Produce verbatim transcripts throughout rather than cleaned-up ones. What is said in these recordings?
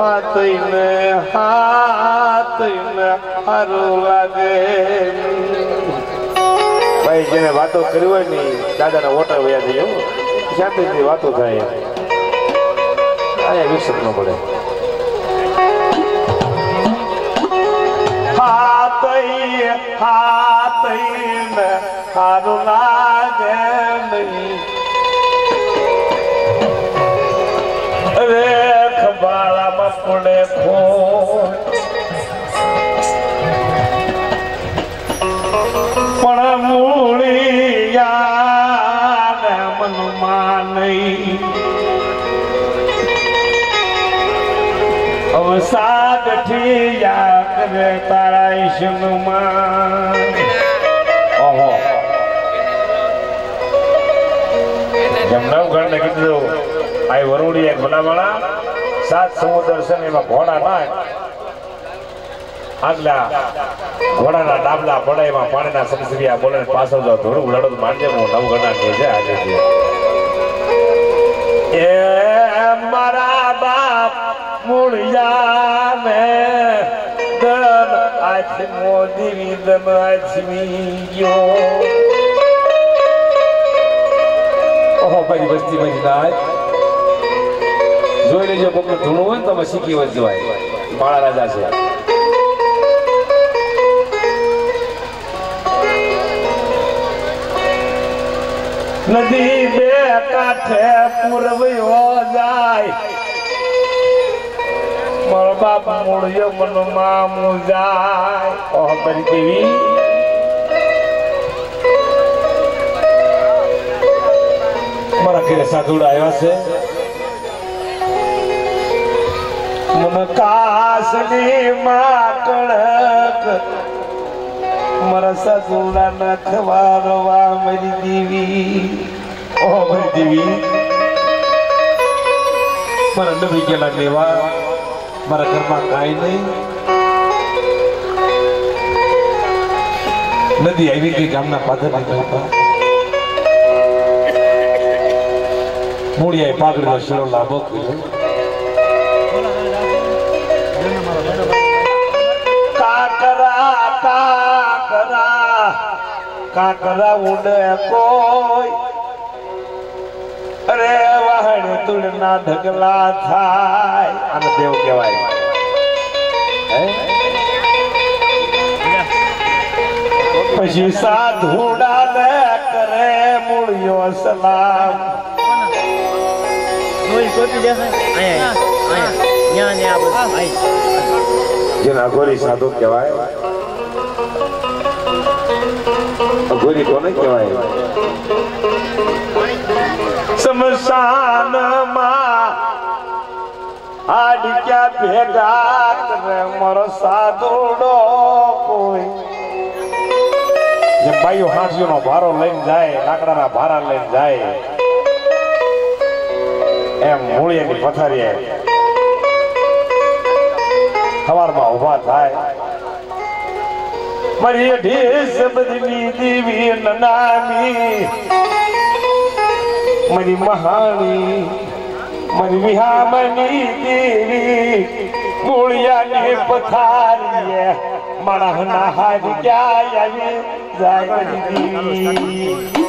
हाथ ने हाथ ने हारू लागे भाई जेने वातो करी होय ने दादा ना वोटर वया जयो शांति थी वातो थाय आया विश्व न पड़े हाथ हाथ ने हारू लागे नहीं रेख बाला मपड़े खो पण मूलिया मनमा नहीं अब साग ठिया करे तारा ईशनुमान ओहो जमनाव घर ने कीधु आई वरुड़ी एक भलामणा सात समुद्र से एમાં ઘોડા ના આગલા ઘોડાના ડાબલા પડે એમાં પાણીના સમસરિયા બોલે પાછળ જો થોડું લડત માંડે હું નવગણા કે છે આજે છે એ મારા બાપ મૂળિયા મે દન આજ મોદી દન આજમી ગયો ઓહો ભાઈ બસ્તી મજનાય જોઈ લેજો કોકનું ધૂણું હોય ને તો શીખી વચ જવાય માળા રાજા છે નદી બે કાંઠે પૂરવ્યો જાય મારો બાપ મૂળિયો મનમાં મુજાય ઓહ કરી દેવી મારા ઘરે સાધુડા આવ્યા છે मन कासनी माकड़क मरसा दूला नखवारवा मेरी देवी ओ मेरी देवी मरा नबी के लगनेवा मरा घर में काई नहीं नदी आई के गामना पादर निकलता मूड़िया पागड़ी नो शिरो लाभो कियो काकरा काकरा काकरा उड़े कोई अरे वहड़ तुलना ढगला थाय आने देव केवाय पछी साधुड़ा ने करे मुड़ियो सलाम कोई कोई जैसे आया आया यहाँ ने आप आई जेना गोरी साधु केवाय गोरी कोने केवाय शमशान मां आड़ क्या भेगा करे मोरो साधुड़ो कोई जे भाईओ हांसियो नो भारो लईने जाए लाकडाना भारा लईने जाए एम मूळियानी पथारीए हवारमा उभा थाय मरी ढीस बदली देवी ननामी मरी महानी मरी विहामनी देवी मूळिया ने पथारीए मणहना हार क्या आवे जाय देवी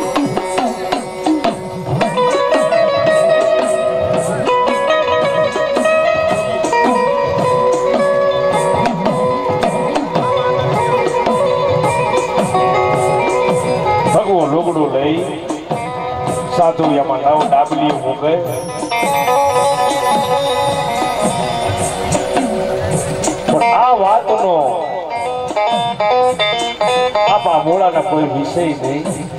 लोगड़ो लई साधु यमा नव डाबली हो गए आ बात नो आपा मोड़ा का कोई विषय नहीं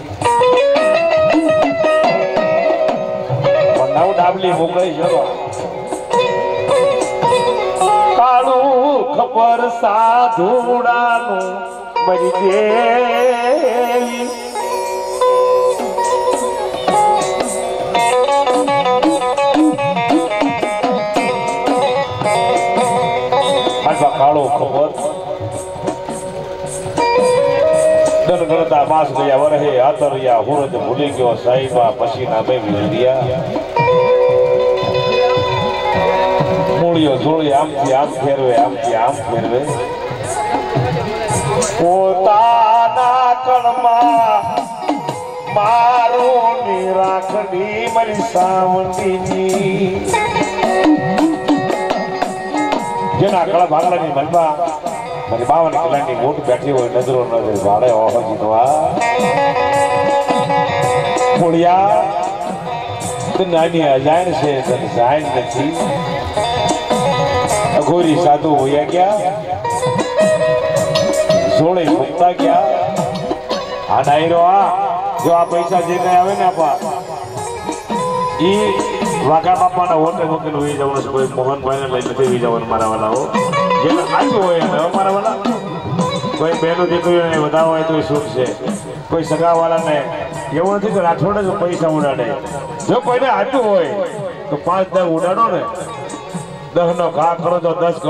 नव डाबली हो गई जरो कालू खबर साधुड़ा नु मरी देवी कालो खबर दन गणता मास गया वरहे आतरिया हुरत भूली गयो साहिबा पसीना में विलिया સોળિયો સોળિયો આમથી આમ ફેરવે આમથી આમ ફેરવે પોતાના કણમાં મારું ની રાખડી મારી સાવંતીની જેના કળા ભાગલાની મનમાં મારી બાવન કલાકની મોટ બેઠી હોય નજરો નજર ભાડે ઓહો જીતવા પોળિયા નાની અજાણ છે તને જાણ નથી અઘોરી સાધુ હોયા ગયા સોળે મુકતા ગયા આ ડાયરો આ જો આ પૈસા જે કઈ આવે ને આપા ઈ વાઘા બાપાના હોટે મૂકીને હોઈ જવાનું છે કોઈ મોહનભાઈને લઈ નથી હોઈ જવાનું મારા વાલાઓ જેને સાચું હોય એને મારા વાલા કોઈ બહેનો દીકરીઓને વધાવો હોય તો શું છે કોઈ સગાવાળાને એવું નથી કે રાઠોડે જ પૈસા ઉડાડે જો કોઈને સાચું હોય તો પાંચ દસ ઉડાડો ને દસ નો ઘા કરો તો દસ